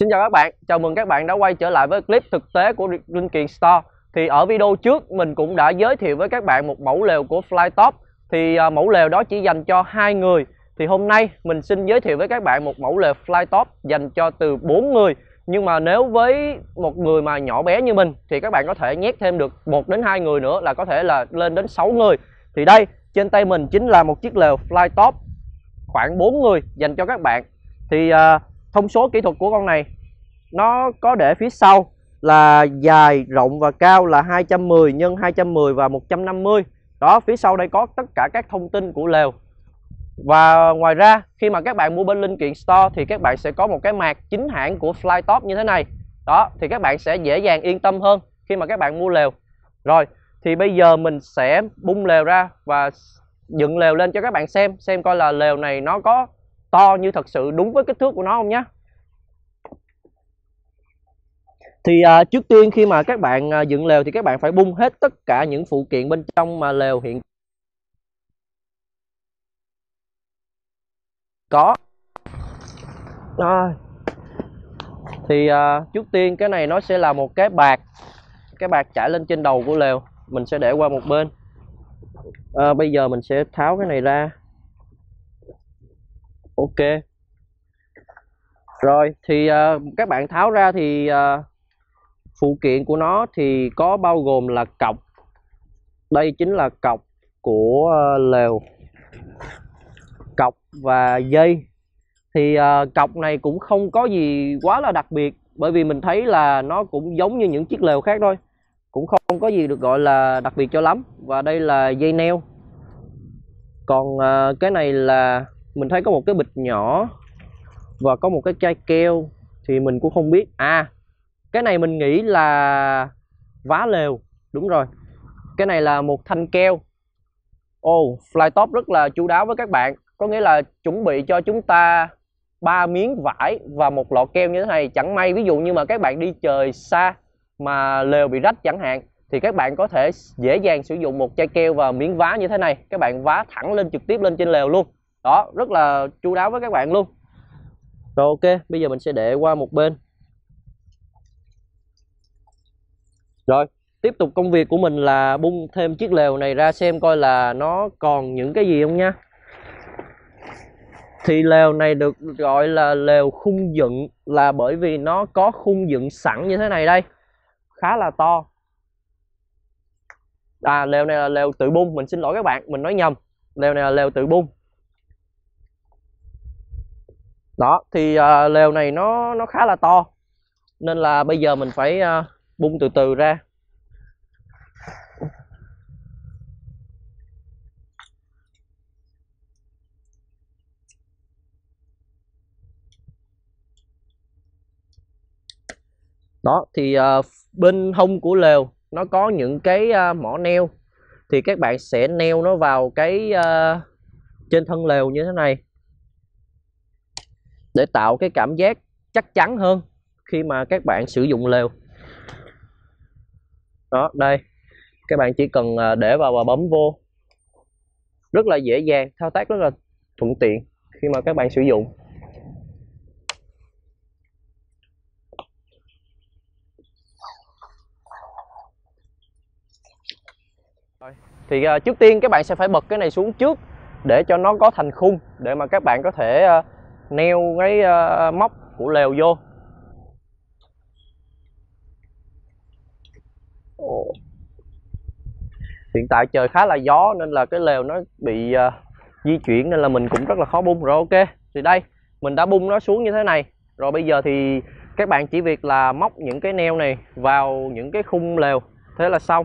Xin chào các bạn, chào mừng các bạn đã quay trở lại với clip thực tế của Linh Kiện Store. Thì ở video trước mình cũng đã giới thiệu với các bạn một mẫu lều của Flytop. Thì mẫu lều đó chỉ dành cho 2 người. Thì hôm nay mình xin giới thiệu với các bạn một mẫu lều Flytop dành cho từ 4 người. Nhưng mà nếu với một người mà nhỏ bé như mình thì các bạn có thể nhét thêm được 1 đến 2 người nữa, là có thể là lên đến 6 người. Thì đây, trên tay mình chính là một chiếc lều Flytop khoảng 4 người dành cho các bạn. Thì thông số kỹ thuật của con này nó có để phía sau là dài, rộng và cao là 210 x 210 và 150. Đó, phía sau đây có tất cả các thông tin của lều. Và ngoài ra khi mà các bạn mua bên Linh Kiện Store thì các bạn sẽ có một cái mạc chính hãng của Flytop như thế này. Đó, thì các bạn sẽ dễ dàng yên tâm hơn khi mà các bạn mua lều. Rồi, thì bây giờ mình sẽ bung lều ra và dựng lều lên cho các bạn xem coi là lều này nó có to như thật sự đúng với kích thước của nó không nhé. Thì trước tiên khi mà các bạn dựng lều thì các bạn phải bung hết tất cả những phụ kiện bên trong mà lều hiện có. Rồi. Thì trước tiên cái này nó sẽ là một cái bạt trải lên trên đầu của lều, mình sẽ để qua một bên. Bây giờ mình sẽ tháo cái này ra. Ok. Rồi thì các bạn tháo ra thì phụ kiện của nó thì có bao gồm là cọc. Đây chính là cọc của lều, cọc và dây. Thì cọc này cũng không có gì quá là đặc biệt, bởi vì mình thấy là nó cũng giống như những chiếc lều khác thôi, cũng không có gì được gọi là đặc biệt cho lắm. Và đây là dây neo. Còn cái này là mình thấy có một cái bịch nhỏ và có một cái chai keo, thì mình cũng không biết. Cái này mình nghĩ là vá lều. Đúng rồi, cái này là một thanh keo. Flytop rất là chu đáo với các bạn, có nghĩa là chuẩn bị cho chúng ta 3 miếng vải và một lọ keo như thế này. Chẳng may ví dụ như mà các bạn đi trời xa mà lều bị rách chẳng hạn, thì các bạn có thể dễ dàng sử dụng một chai keo và miếng vá như thế này, các bạn vá thẳng lên trực tiếp lên trên lều luôn. Đó, rất là chu đáo với các bạn luôn. Rồi ok, bây giờ mình sẽ để qua một bên. Rồi, tiếp tục công việc của mình là bung thêm chiếc lều này ra xem coi là nó còn những cái gì không nha. Thì lều này được gọi là lều khung dựng là bởi vì nó có khung dựng sẵn như thế này đây, khá là to. Lều này là lều tự bung, mình xin lỗi các bạn, mình nói nhầm. Lều này là lều tự bung. Đó, thì lều này nó khá là to, nên là bây giờ mình phải bung từ từ ra. Đó, thì bên hông của lều nó có những cái mỏ neo, thì các bạn sẽ neo nó vào cái trên thân lều như thế này để tạo cái cảm giác chắc chắn hơn khi mà các bạn sử dụng lều. Đó, đây, các bạn chỉ cần để vào và bấm vô, rất là dễ dàng, thao tác rất là thuận tiện khi mà các bạn sử dụng. Thì trước tiên các bạn sẽ phải bật cái này xuống trước để cho nó có thành khung, để mà các bạn có thể neo cái móc của lều vô. Hiện tại trời khá là gió nên là cái lều nó bị di chuyển, nên là mình cũng rất là khó bung. Rồi ok, thì đây mình đã bung nó xuống như thế này. Rồi bây giờ thì các bạn chỉ việc là móc những cái neo này vào những cái khung lều, thế là xong.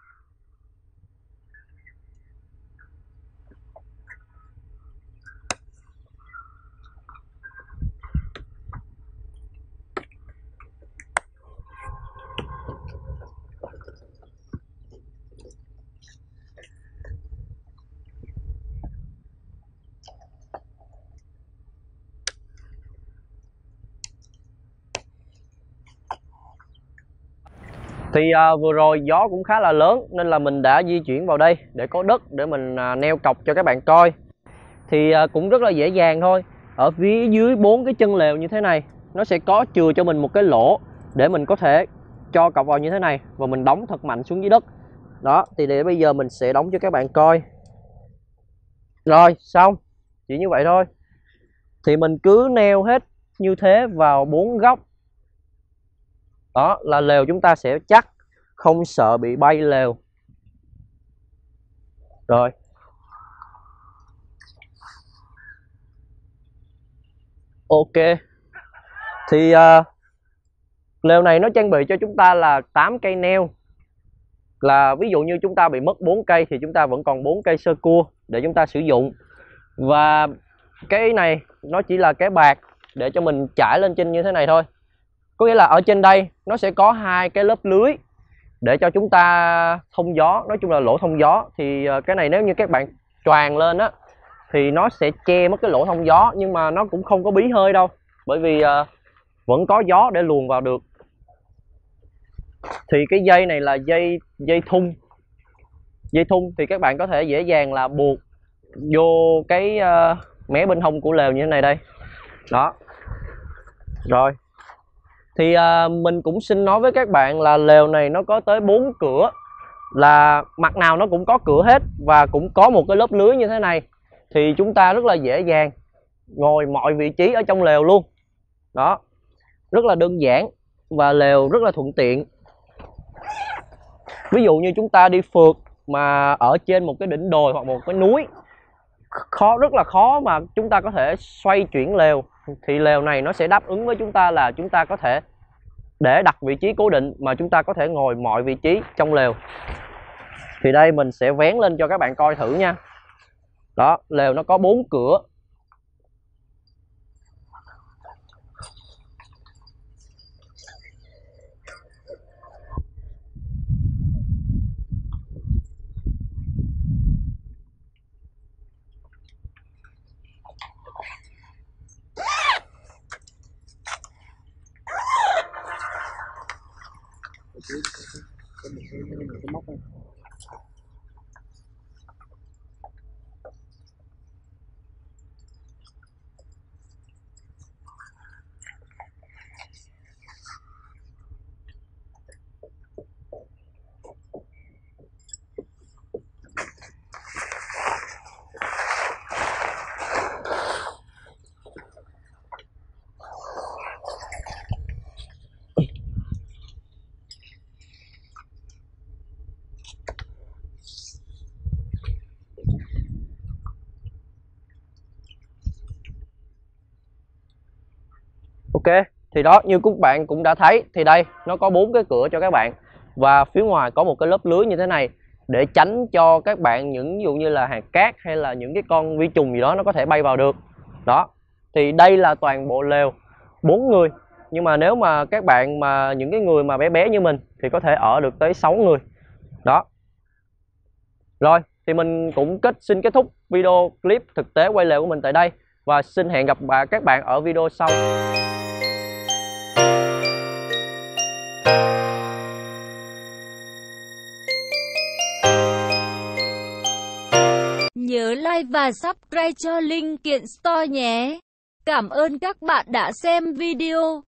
Thì vừa rồi gió cũng khá là lớn nên là mình đã di chuyển vào đây để có đất để mình neo cọc cho các bạn coi. Thì cũng rất là dễ dàng thôi. Ở phía dưới 4 cái chân lều như thế này nó sẽ có chừa cho mình một cái lỗ để mình có thể cho cọc vào như thế này và mình đóng thật mạnh xuống dưới đất. Đó, thì để bây giờ mình sẽ đóng cho các bạn coi. Rồi, xong. Chỉ như vậy thôi. Thì mình cứ neo hết như thế vào 4 góc. Đó là lều chúng ta sẽ chắc, không sợ bị bay lều. Rồi. Ok. Thì lều này nó trang bị cho chúng ta là 8 cây neo. Là ví dụ như chúng ta bị mất 4 cây thì chúng ta vẫn còn 4 cây sơ cua để chúng ta sử dụng. Và cái này nó chỉ là cái bạt để cho mình trải lên trên như thế này thôi. Có nghĩa là ở trên đây nó sẽ có 2 cái lớp lưới để cho chúng ta thông gió, nói chung là lỗ thông gió. Thì cái này nếu như các bạn choàng lên á thì nó sẽ che mất cái lỗ thông gió, nhưng mà nó cũng không có bí hơi đâu, bởi vì vẫn có gió để luồn vào được. Thì cái dây này là dây thun. Dây thun thì các bạn có thể dễ dàng là buộc vô cái mé bên hông của lều như thế này đây. Đó. Rồi. Thì mình cũng xin nói với các bạn là lều này nó có tới 4 cửa, là mặt nào nó cũng có cửa hết và cũng có một cái lớp lưới như thế này. Thì chúng ta rất là dễ dàng ngồi mọi vị trí ở trong lều luôn. Đó. Rất là đơn giản và lều rất là thuận tiện. Ví dụ như chúng ta đi phượt mà ở trên một cái đỉnh đồi hoặc một cái núi, rất là khó mà chúng ta có thể xoay chuyển lều, thì lều này nó sẽ đáp ứng với chúng ta là chúng ta có thể để đặt vị trí cố định mà chúng ta có thể ngồi mọi vị trí trong lều. Thì đây mình sẽ vén lên cho các bạn coi thử nha. Đó, lều nó có 4 cửa. Ok, thì đó, như các bạn cũng đã thấy thì đây nó có 4 cái cửa cho các bạn, và phía ngoài có một cái lớp lưới như thế này để tránh cho các bạn những ví dụ như là hạt cát hay là những cái con vi trùng gì đó nó có thể bay vào được. Đó. Thì đây là toàn bộ lều 4 người. Nhưng mà nếu mà các bạn mà những cái người mà bé bé như mình thì có thể ở được tới 6 người. Đó. Rồi, thì mình cũng xin kết thúc video clip thực tế quay lều của mình tại đây, và xin hẹn gặp các bạn ở video sau. Nhớ like và subscribe cho Linh Kiện Store nhé. Cảm ơn các bạn đã xem video.